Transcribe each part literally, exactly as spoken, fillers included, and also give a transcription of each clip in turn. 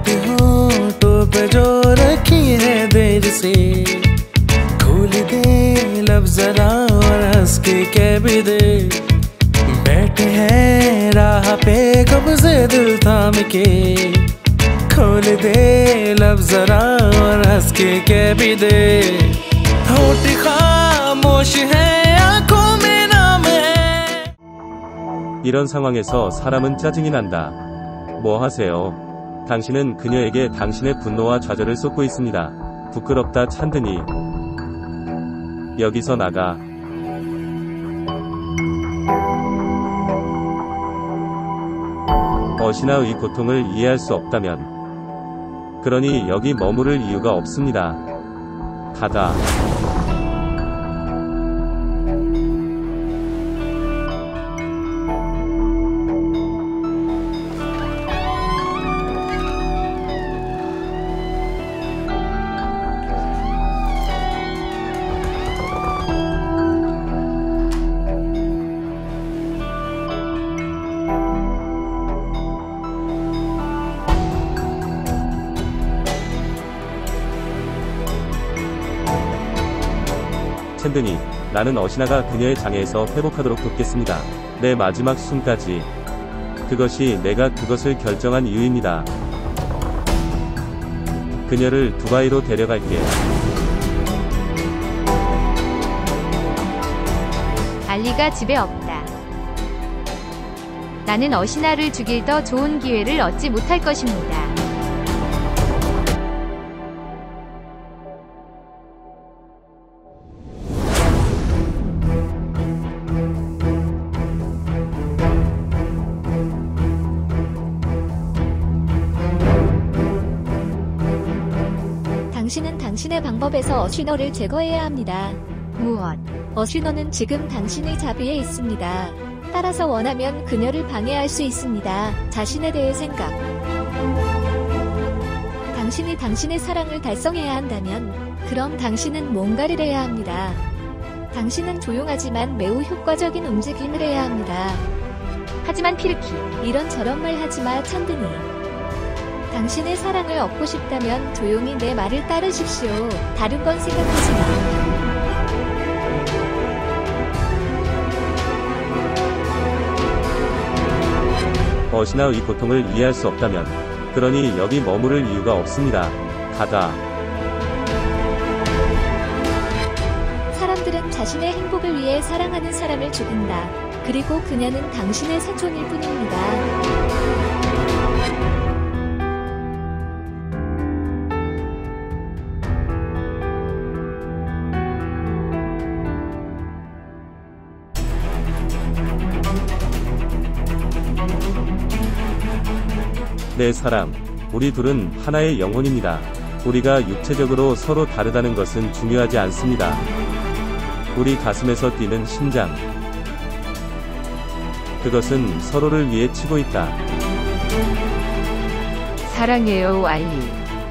बात होठों पे जो रखी है देर से, खोल दे लब जरा और हंस के कह भी दे। बैठे हैं राह पे कब से दिल थाम के, खोल दे लब जरा और हंस के कह भी दे। होठ खामोश है आंखों में नाम है। 이런 상황에서 사람은 짜증이 난다. 뭐 하세요? 당신은 그녀에게 당신의 분노와 좌절을 쏟고 있습니다. 부끄럽다 찬드니. 여기서 나가. 어시나의 고통을 이해할 수 없다면, 그러니 여기 머무를 이유가 없습니다. 가다. 챈드니, 나는 어시나가 그녀의 장애에서 회복하도록 돕겠습니다. 내 마지막 숨까지. 그것이 내가 그것을 결정한 이유입니다. 그녀를 두바이로 데려갈게. 알리가 집에 없다. 나는 어시나를 죽일 더 좋은 기회를 얻지 못할 것입니다. 당신은 당신의 방법에서 어쉬너를 제거해야 합니다. 무엇? 어쉬너는 지금 당신의 자비에 있습니다. 따라서 원하면 그녀를 방해할 수 있습니다. 자신에 대해 생각. 당신이 당신의 사랑을 달성해야 한다면 그럼 당신은 뭔가를 해야 합니다. 당신은 조용하지만 매우 효과적인 움직임을 해야 합니다. 하지만 피르키, 이런 저런 말 하지마 찬드니. 당신의 사랑을 얻고 싶다면 조용히 내 말을 따르십시오. 다른 건 생각하지 마. 어시나의 고통을 이해할 수 없다면, 그러니 여기 머무를 이유가 없습니다. 가다. 사람들은 자신의 행복을 위해 사랑하는 사람을 죽인다. 그리고 그녀는 당신의 사촌일 뿐입니다. 내 사랑, 우리 둘은 하나의 영혼입니다. 우리가 육체적으로 서로 다르다는 것은 중요하지 않습니다. 우리 가슴에서 뛰는 심장, 그것은 서로를 위해 치고 있다. 사랑해요 알리.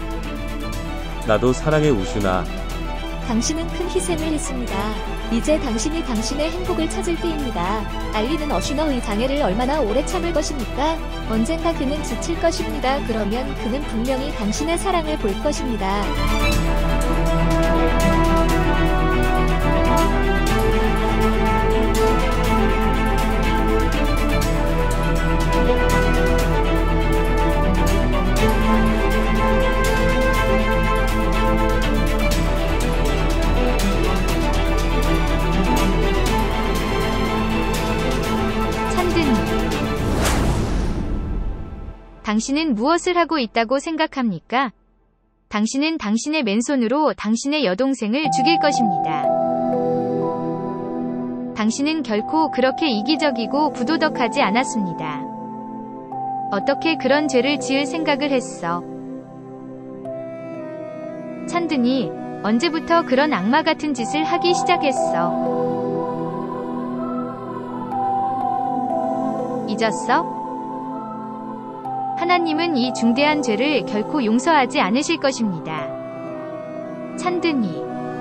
나도 사랑해 우슈나. 당신은 큰 희생을 했습니다. 이제 당신이 당신의 행복을 찾을 때입니다. 알리는 어쉬너의 장애를 얼마나 오래 참을 것입니까? 언젠가 그는 지칠 것입니다. 그러면 그는 분명히 당신의 사랑을 볼 것입니다. 당신은 무엇을 하고 있다고 생각합니까? 당신은 당신의 맨손으로 당신의 여동생을 죽일 것입니다. 당신은 결코 그렇게 이기적이고 부도덕하지 않았습니다. 어떻게 그런 죄를 지을 생각을 했어? 찬드니, 언제부터 그런 악마 같은 짓을 하기 시작했어? 잊었어? 하나님은 이 중대한 죄를 결코 용서하지 않으실 것입니다. 찬드니,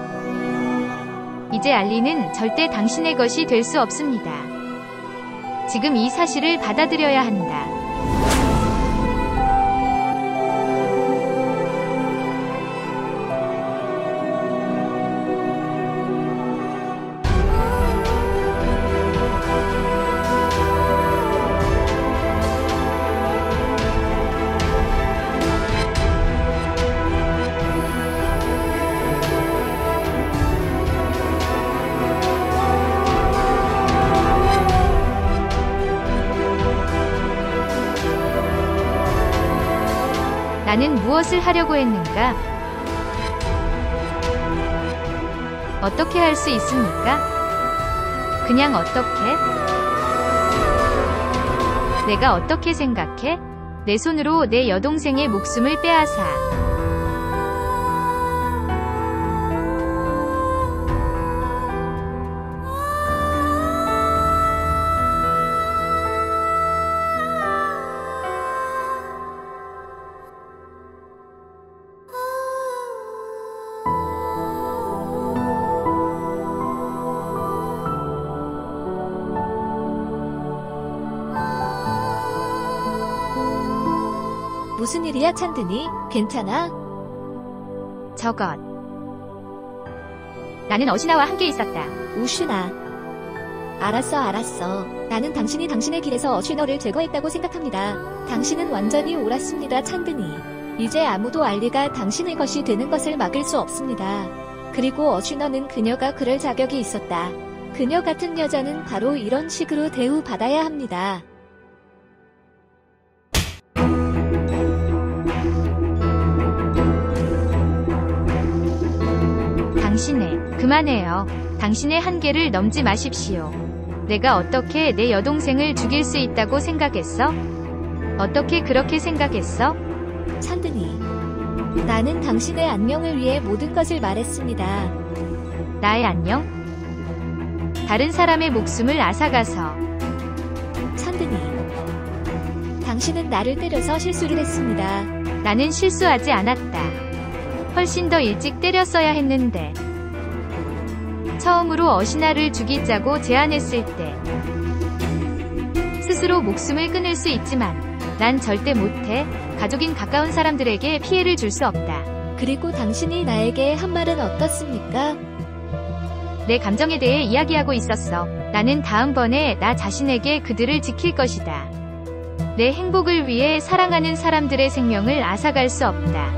이제 알리는 절대 당신의 것이 될 수 없습니다. 지금 이 사실을 받아들여야 한다. 나는 무엇을 하려고 했는가? 어떻게 할 수 있습니까? 그냥 어떻게? 내가 어떻게 생각해? 내 손으로 내 여동생의 목숨을 빼앗아 무슨 일이야 찬드니? 괜찮아? 저것. 나는 어시나와 함께 있었다. 우슈나. 알았어 알았어. 나는 당신이 당신의 길에서 어쉬너를 제거했다고 생각합니다. 당신은 완전히 옳았습니다 찬드니. 이제 아무도 알리가 당신의 것이 되는 것을 막을 수 없습니다. 그리고 어쉬너는 그녀가 그럴 자격이 있었다. 그녀 같은 여자는 바로 이런 식으로 대우받아야 합니다. 당신의, 그만해요. 당신의 한계를 넘지 마십시오. 내가 어떻게 내 여동생을 죽일 수 있다고 생각했어? 어떻게 그렇게 생각했어? 찬드니. 나는 당신의 안녕을 위해 모든 것을 말했습니다. 나의 안녕? 다른 사람의 목숨을 앗아가서. 찬드니. 당신은 나를 때려서 실수를 했습니다. 나는 실수하지 않았다. 훨씬 더 일찍 때렸어야 했는데. 처음으로 어시나를 죽이자고 제안했을 때 스스로 목숨을 끊을 수 있지만 난 절대 못해. 가족인 가까운 사람들에게 피해를 줄 수 없다. 그리고 당신이 나에게 한 말은 어떻습니까? 내 감정에 대해 이야기하고 있었어. 나는 다음번에 나 자신에게 그들을 지킬 것이다. 내 행복을 위해 사랑하는 사람들의 생명을 앗아갈 수 없다.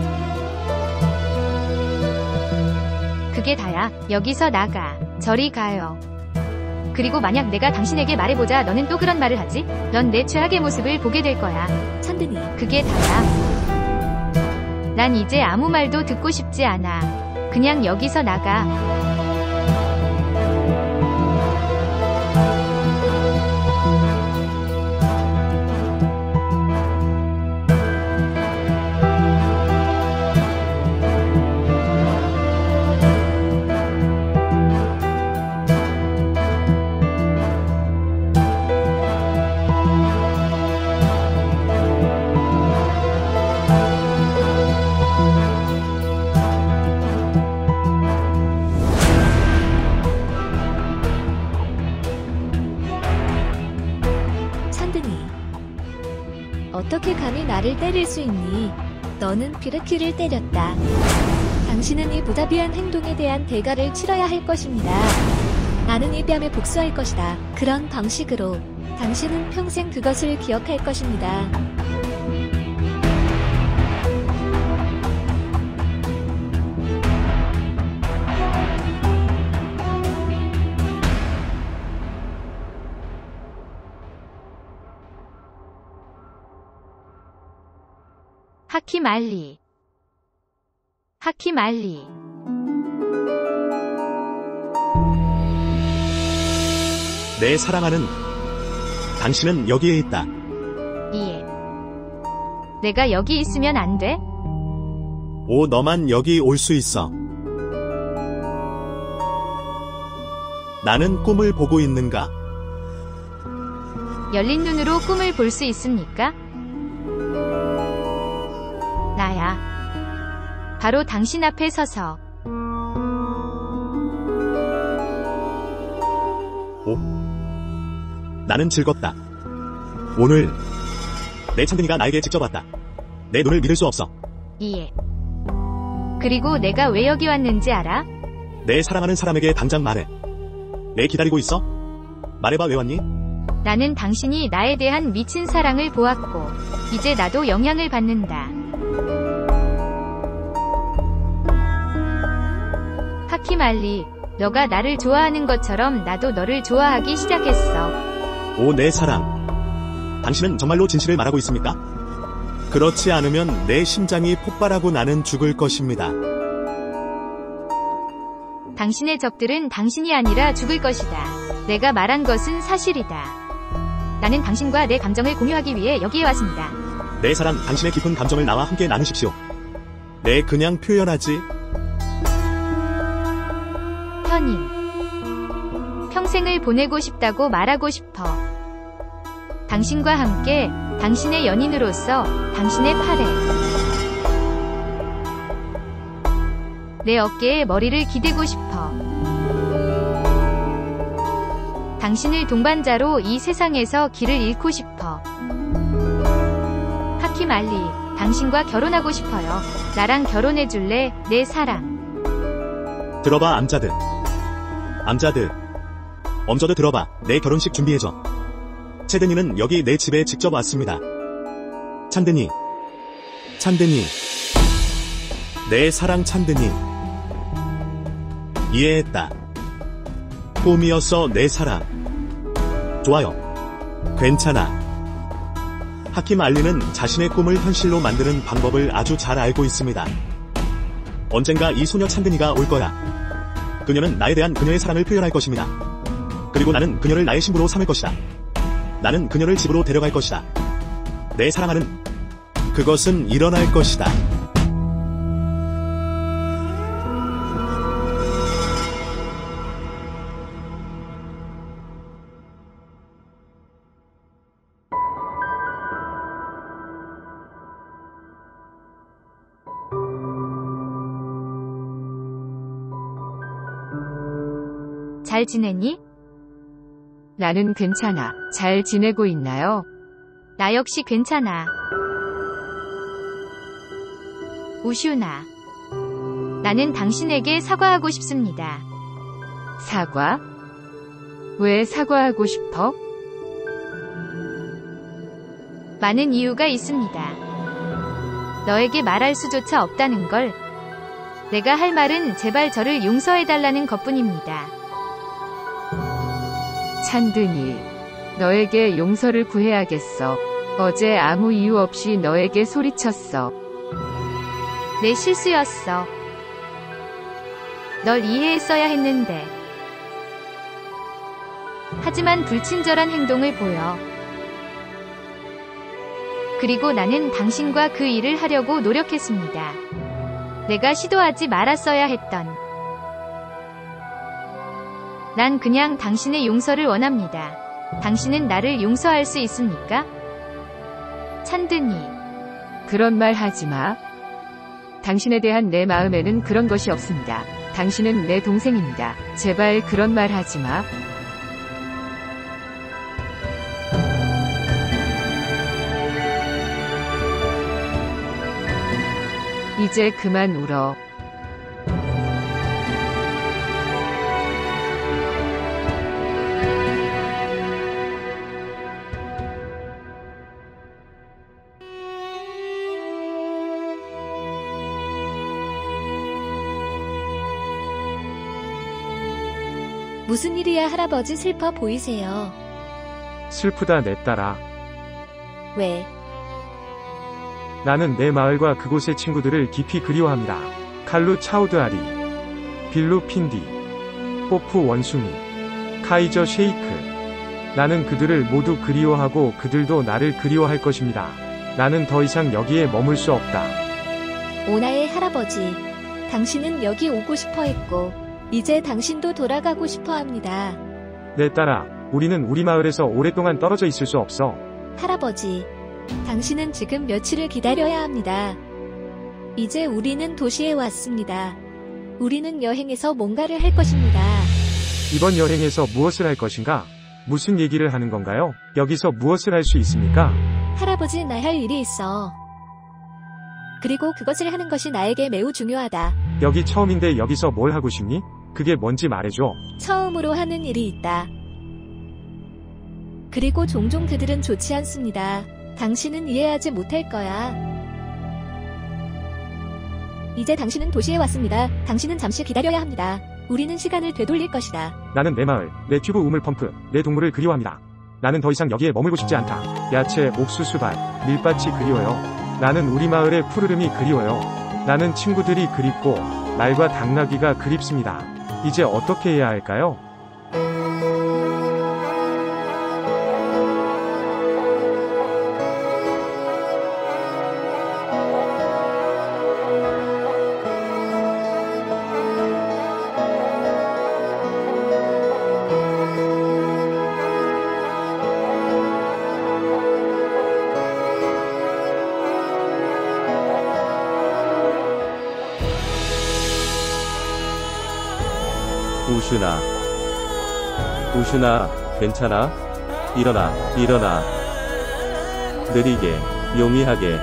그게 다야. 여기서 나가. 저리 가요. 그리고 만약 내가 당신에게 말해보자 너는 또 그런 말을 하지? 넌 내 최악의 모습을 보게 될 거야. 찬드니. 그게 다야. 난 이제 아무 말도 듣고 싶지 않아. 그냥 여기서 나가. 어떻게 감히 나를 때릴 수 있니? 너는 피르키를 때렸다. 당신은 이 부자비한 행동에 대한 대가를 치러야 할 것입니다. 나는 이 뺨에 복수할 것이다. 그런 방식으로 당신은 평생 그것을 기억할 것입니다. 하키말리. 하키말리. 내 사랑하는 당신은 여기에 있다. 이해. 내가 여기 있으면 안 돼? 오, 너만 여기 올 수 있어. 나는 꿈을 보고 있는가? 열린 눈으로 꿈을 볼 수 있습니까? 나야. 바로 당신 앞에 서서. 오, 나는 즐겁다. 오늘 내 찬근이가 나에게 직접 왔다. 내 눈을 믿을 수 없어. 이해. 그리고 내가 왜 여기 왔는지 알아? 내 사랑하는 사람에게 당장 말해. 내 기다리고 있어? 말해봐, 왜 왔니? 나는 당신이 나에 대한 미친 사랑을 보았고 이제 나도 영향을 받는다. 하키말리, 너가 나를 좋아하는 것처럼 나도 너를 좋아하기 시작했어. 오, 내 사랑. 당신은 정말로 진실을 말하고 있습니까? 그렇지 않으면 내 심장이 폭발하고 나는 죽을 것입니다. 당신의 적들은 당신이 아니라 죽을 것이다. 내가 말한 것은 사실이다. 나는 당신과 내 감정을 공유하기 위해 여기에 왔습니다. 내 사랑, 당신의 깊은 감정을 나와 함께 나누십시오. 네, 그냥 표현하지. 현인. 평생을 보내고 싶다고 말하고 싶어. 당신과 함께, 당신의 연인으로서, 당신의 팔에. 내 어깨에 머리를 기대고 싶어. 당신을 동반자로 이 세상에서 길을 잃고 싶어. 하킴 알리, 당신과 결혼하고 싶어요. 나랑 결혼해줄래, 내 사랑. 들어봐, 암자드. 암자드. 엄저드 들어봐, 내 결혼식 준비해줘. 채든이는 여기 내 집에 직접 왔습니다. 찬든이. 찬든이. 내 사랑 찬든이. 이해했다. 꿈이었어, 내 사랑. 좋아요. 괜찮아. 하킴 알리는 자신의 꿈을 현실로 만드는 방법을 아주 잘 알고 있습니다. 언젠가 이 소녀 찬든이가 올 거야. 그녀는 나에 대한 그녀의 사랑을 표현할 것입니다. 그리고 나는 그녀를 나의 신부로 삼을 것이다. 나는 그녀를 집으로 데려갈 것이다. 내 사랑하는 그것은 일어날 것이다. 잘 지내니? 나는 괜찮아. 잘 지내고 있나요? 나 역시 괜찮아. 우슈나. 나는 당신에게 사과하고 싶습니다. 사과? 왜 사과하고 싶어? 많은 이유가 있습니다. 너에게 말할 수조차 없다는 걸. 내가 할 말은 제발 저를 용서해달라는 것뿐입니다. 찬든이, 너에게 용서를 구해야겠어. 어제 아무 이유 없이 너에게 소리쳤어. 내 실수였어. 널 이해했어야 했는데. 하지만 불친절한 행동을 보여. 그리고 나는 당신과 그 일을 하려고 노력했습니다. 내가 시도하지 말았어야 했던. 난 그냥 당신의 용서를 원합니다. 당신은 나를 용서할 수 있습니까? 찬든이. 그런 말 하지 마. 당신에 대한 내 마음에는 그런 것이 없습니다. 당신은 내 동생입니다. 제발 그런 말 하지 마. 이제 그만 울어. 무슨 일이야, 할아버지? 슬퍼 보이세요. 슬프다, 내 딸아. 왜? 나는 내 마을과 그곳의 친구들을 깊이 그리워합니다. 칼루 차우드아리, 빌루 핀디, 뽀프 원숭이, 카이저 쉐이크. 나는 그들을 모두 그리워하고 그들도 나를 그리워할 것입니다. 나는 더 이상 여기에 머물 수 없다. 오나의 할아버지, 당신은 여기 오고 싶어 했고 이제 당신도 돌아가고 싶어 합니다. 내 딸아, 우리는 우리 마을에서 오랫동안 떨어져 있을 수 없어. 할아버지, 당신은 지금 며칠을 기다려야 합니다. 이제 우리는 도시에 왔습니다. 우리는 여행에서 뭔가를 할 것입니다. 이번 여행에서 무엇을 할 것인가? 무슨 얘기를 하는 건가요? 여기서 무엇을 할 수 있습니까? 할아버지, 나 할 일이 있어. 그리고 그것을 하는 것이 나에게 매우 중요하다. 여기 처음인데 여기서 뭘 하고 싶니? 그게 뭔지 말해줘. 처음으로 하는 일이 있다. 그리고 종종 그들은 좋지 않습니다. 당신은 이해하지 못할 거야. 이제 당신은 도시에 왔습니다. 당신은 잠시 기다려야 합니다. 우리는 시간을 되돌릴 것이다. 나는 내 마을, 내 튜브 우물 펌프, 내 동물을 그리워합니다. 나는 더 이상 여기에 머물고 싶지 않다. 야채, 옥수수밭, 밀밭이 그리워요. 나는 우리 마을의 푸르름이 그리워요. 나는 친구들이 그립고 말과 당나귀가 그립습니다. 이제 어떻게 해야 할까요? 우슈나, 우슈나, 괜찮아? 일어나, 일어나. 느리게, 용이하게.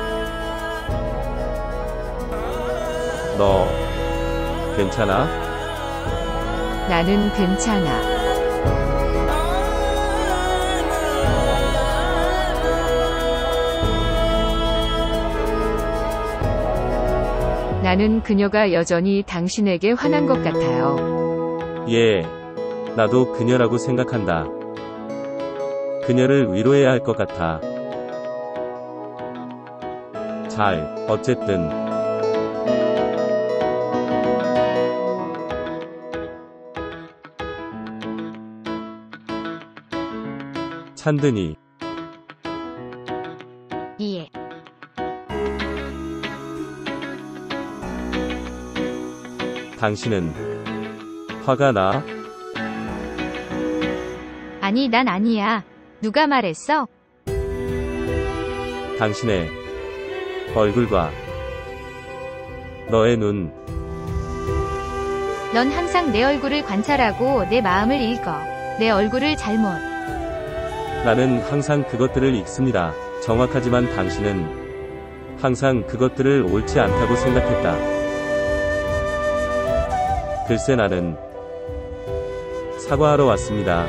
너, 괜찮아? 나는 괜찮아. 나는 그녀가 여전히 당신에게 화난 것 같아요. 예, 나도 그녀라고 생각한다. 그녀를 위로해야 할 것 같아. 잘, 어쨌든. 찬드니. 예. 당신은 화가 나? 아니, 난 아니야. 누가 말했어? 당신의 얼굴과 너의 눈. 넌 항상 내 얼굴을 관찰하고 내 마음을 읽어. 내 얼굴을 잘못. 나는 항상 그것들을 읽습니다. 정확하지만 당신은 항상 그것들을 옳지 않다고 생각했다. 글쎄 나는 사과하러 왔습니다.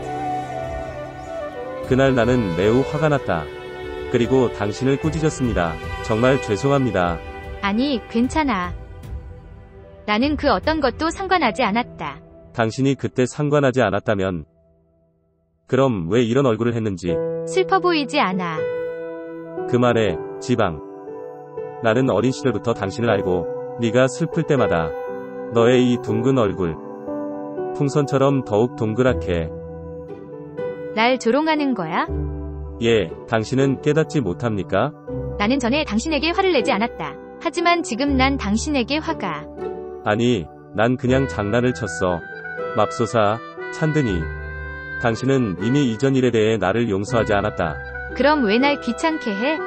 그날 나는 매우 화가 났다. 그리고 당신을 꾸짖었습니다. 정말 죄송합니다. 아니, 괜찮아. 나는 그 어떤 것도 상관하지 않았다. 당신이 그때 상관하지 않았다면 그럼 왜 이런 얼굴을 했는지. 슬퍼 보이지 않아. 그 말에 지방. 나는 어린 시절부터 당신을 알고 네가 슬플 때마다 너의 이 둥근 얼굴 풍선처럼 더욱 동그랗게. 날 조롱하는 거야? 예, 당신은 깨닫지 못합니까? 나는 전에 당신에게 화를 내지 않았다. 하지만 지금 난 당신에게 화가. 아니, 난 그냥 장난을 쳤어. 맙소사, 찬드니. 당신은 이미 이전 일에 대해 나를 용서하지 않았다. 그럼 왜 날 귀찮게 해?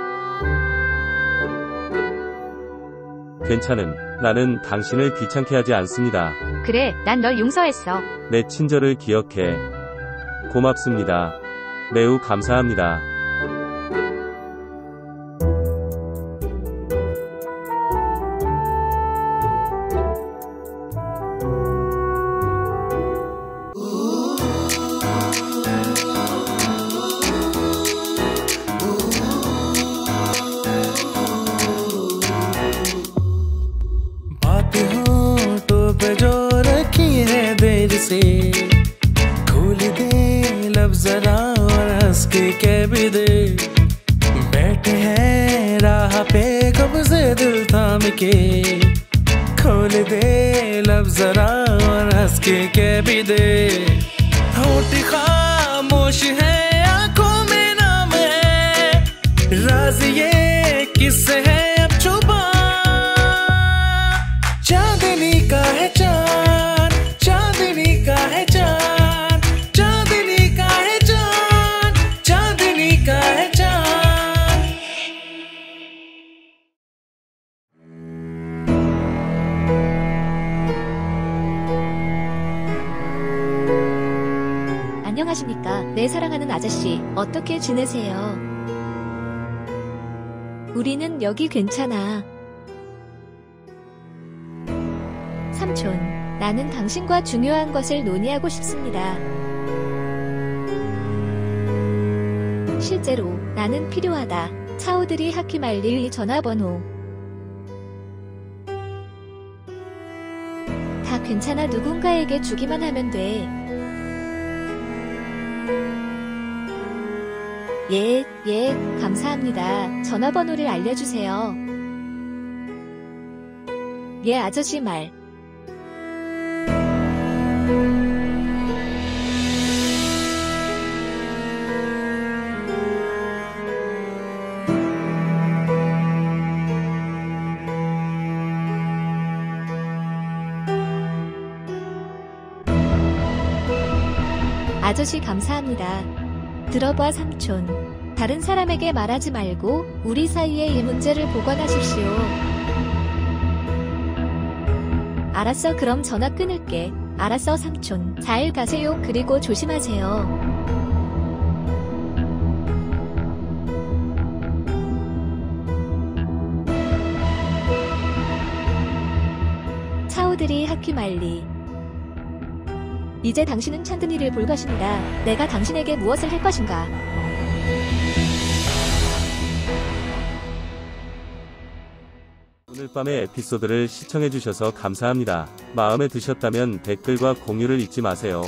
괜찮은. 나는 당신을 귀찮게 하지 않습니다. 그래, 난 널 용서했어. 내 친절을 기억해. 고맙습니다. 매우 감사합니다. से खोल दे लब जरा और हंस के कह भी दे बैठे हैं राह पे कब से दिल थाम के खोल दे लब जरा और हंस के कह भी दे होठ खामोश है आंखों में नाम है राज ये किससे है अब छुपा चांदनी का है चांद चांदनी का है चांद चांदनी का है चांद चांदनी का है चांद 안녕하십니까. 내 사랑하는 아저씨, 어떻게 지내세요? 우리는 여기 괜찮아. 삼촌, 나는 당신과 중요한 것을 논의하고 싶습니다. 실제로 나는 필요하다. 차오드리 하키말릴 전화번호. 다 괜찮아. 누군가에게 주기만 하면 돼. 예, 예, 감사합니다. 전화번호를 알려주세요. 예, 아저씨 말. 아저씨 감사합니다. 들어봐 삼촌. 다른 사람에게 말하지 말고 우리 사이의 이 문제를 보관하십시오. 알았어, 그럼 전화 끊을게. 알았어 삼촌. 잘 가세요. 그리고 조심하세요. 차오들이 하퀴말리. 이제 당신은 찬드니를 볼 것입니다. 내가 당신에게 무엇을 할 것인가? 오늘 밤의 에피소드를 시청해주셔서 감사합니다. 마음에 드셨다면 댓글과 공유를 잊지 마세요.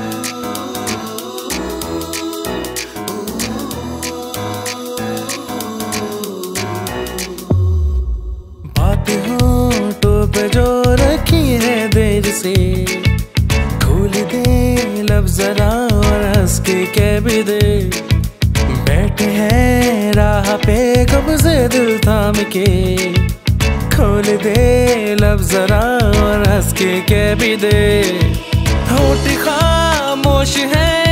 बातें होठों पे जो रखी है देर से खोल दे लब जरा और हंस के कह भी दे बैठे हैं राह पे कब से दिल थाम के खोल दे लब जरा और हंस के कह भी दे होठ खामोश है